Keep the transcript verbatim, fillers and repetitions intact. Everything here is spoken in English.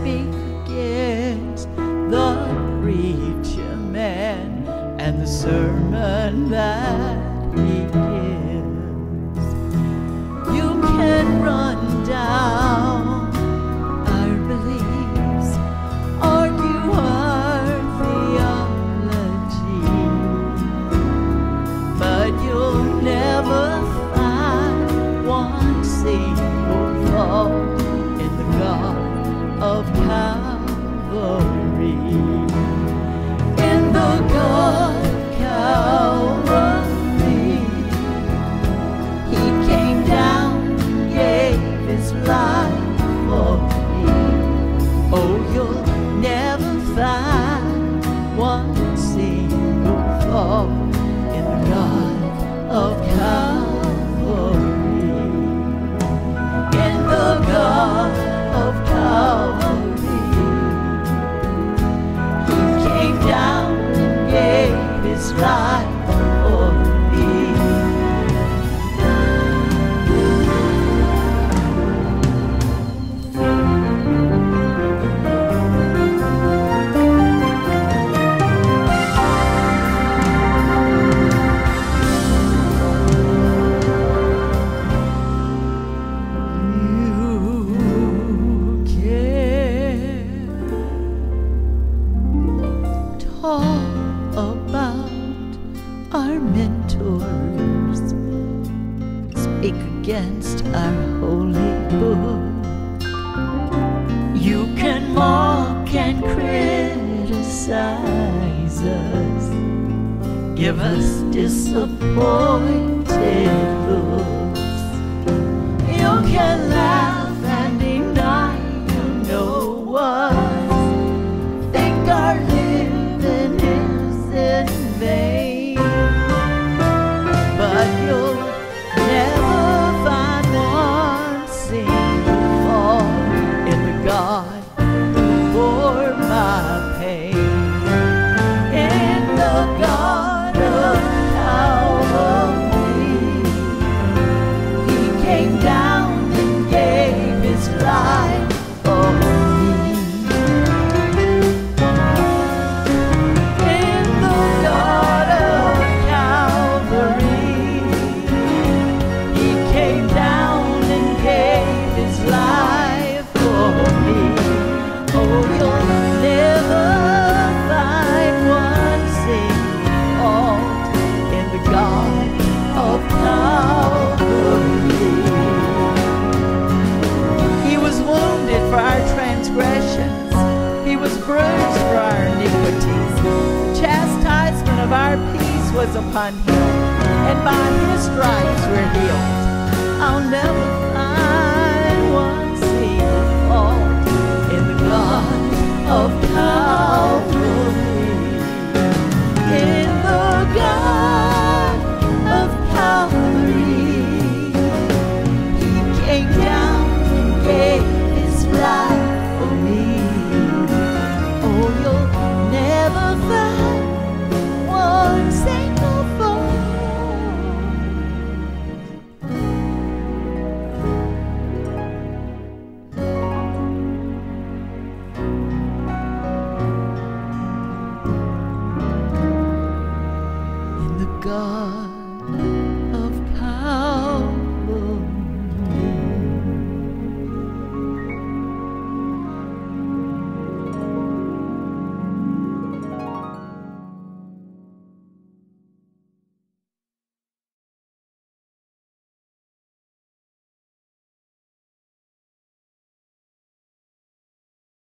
speak against the preacher man and the sermon that he gives. You can run down our beliefs, argue our theology, but you'll never find one single flaw in the God of Calvary. In the God of Calvary, he came down and gave his life for me. Oh, you'll never find one single flaw in the God of Calvary. In the God of Calvary, he came down and gave his life for me. About our mentors, speak against our holy book. You can mock and criticize us, give us disappointed looks. You can laugh and deny you know us, think our living is in vain, but you'll never find one single flaw in the God who bore my pain. In the God of Calvary, he came down and gave his life for me. He was bruised for our iniquities. Chastisement of our peace was upon him, and by his stripes we're healed. I'll never find one single fault in the God of